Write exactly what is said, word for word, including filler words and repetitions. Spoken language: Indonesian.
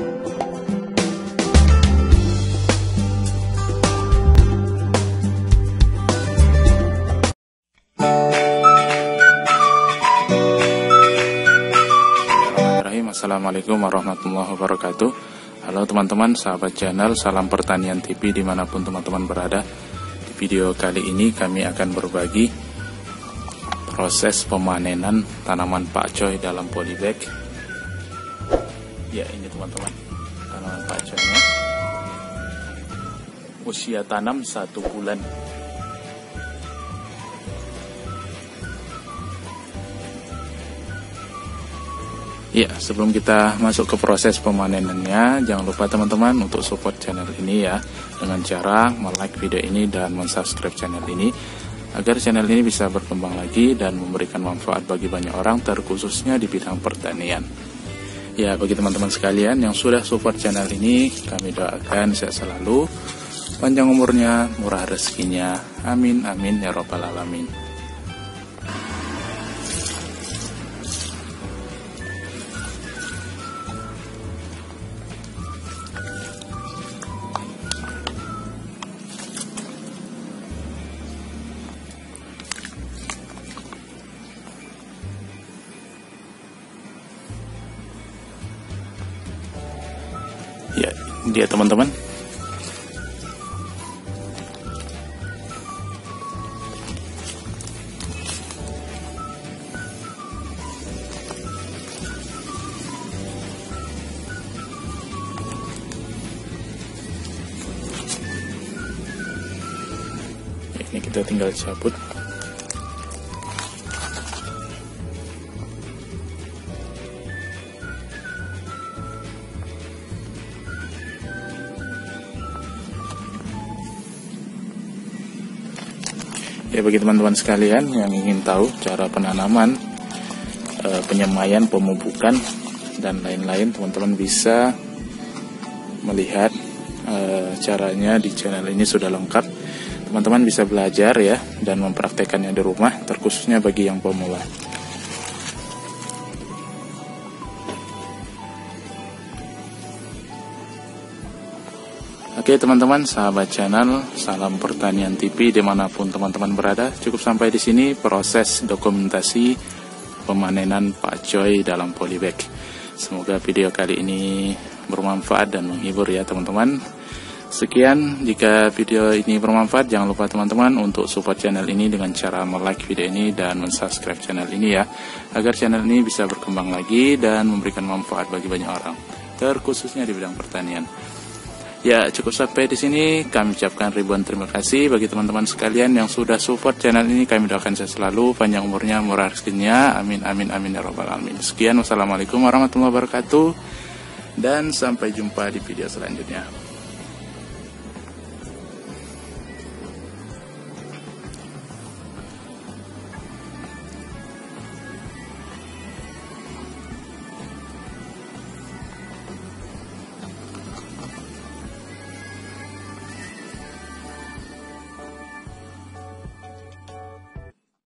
Assalamualaikum warahmatullahi wabarakatuh. Halo teman-teman, sahabat channel Salam Pertanian T V dimanapun teman-teman berada. Di video kali ini kami akan berbagi proses pemanenan tanaman pakcoy dalam polybag. Ya, ini teman-teman, tanaman pakcoynya usia tanam satu bulan. Ya, sebelum kita masuk ke proses pemanenannya, jangan lupa teman-teman untuk support channel ini ya, dengan cara like video ini dan subscribe channel ini, agar channel ini bisa berkembang lagi dan memberikan manfaat bagi banyak orang, terkhususnya di bidang pertanian. Ya, bagi teman-teman sekalian yang sudah support channel ini, kami doakan sehat selalu, panjang umurnya, murah rezekinya, amin amin ya robbal alamin. Ya, dia teman-teman. Ini kita tinggal cabut. Ya, bagi teman-teman sekalian yang ingin tahu cara penanaman, e, penyemaian, pemupukan, dan lain-lain, teman-teman bisa melihat e, caranya di channel ini sudah lengkap. Teman-teman bisa belajar ya dan mempraktekannya di rumah, terkhususnya bagi yang pemula. Oke teman-teman, sahabat channel Salam Pertanian T V dimanapun teman-teman berada, cukup sampai di sini proses dokumentasi pemanenan pakcoy dalam polybag. Semoga video kali ini bermanfaat dan menghibur ya teman-teman. Sekian, jika video ini bermanfaat, jangan lupa teman-teman untuk support channel ini dengan cara like video ini dan subscribe channel ini ya, agar channel ini bisa berkembang lagi dan memberikan manfaat bagi banyak orang, terkhususnya di bidang pertanian. Ya, cukup sampai di sini. Kami ucapkan ribuan terima kasih bagi teman-teman sekalian yang sudah support channel ini. Kami doakan saya selalu panjang umurnya, murah rezekinya. Amin amin amin ya robbal alamin. Sekian, wassalamualaikum warahmatullahi wabarakatuh, dan sampai jumpa di video selanjutnya.